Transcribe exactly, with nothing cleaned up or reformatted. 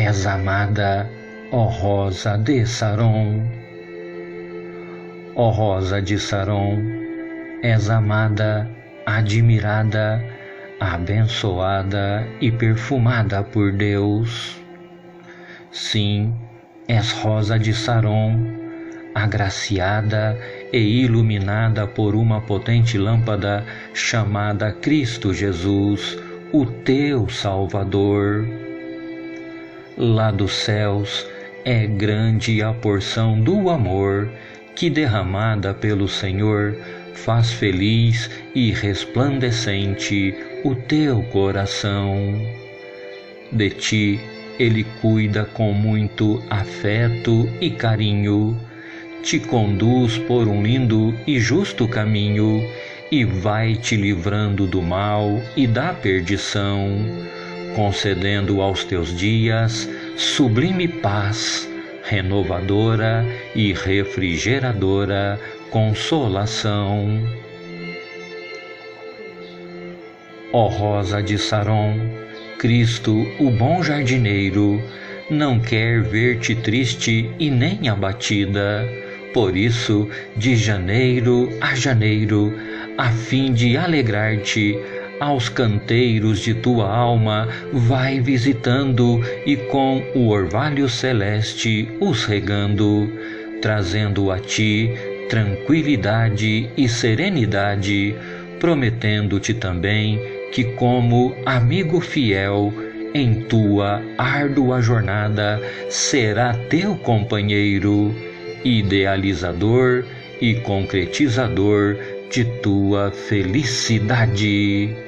és amada, ó rosa de Saron. Ó rosa de Saron, és amada, admirada, abençoada e perfumada por Deus. Sim, és rosa de Saron, agraciada e iluminada por uma potente lâmpada chamada Cristo Jesus, o teu Salvador. Lá dos céus é grande a porção do amor que, derramada pelo Senhor, faz feliz e resplandecente o teu coração. De ti Ele cuida com muito afeto e carinho, te conduz por um lindo e justo caminho e vai te livrando do mal e da perdição, concedendo aos teus dias sublime paz, renovadora e refrigeradora consolação. Ó rosa de Saron, Cristo, o bom jardineiro, não quer ver-te triste e nem abatida. Por isso, de janeiro a janeiro, a fim de alegrar-te, aos canteiros de tua alma vai visitando e com o orvalho celeste os regando, trazendo a ti tranquilidade e serenidade, prometendo-te também que, como amigo fiel em tua árdua jornada, será teu companheiro, idealizador e concretizador de tua felicidade.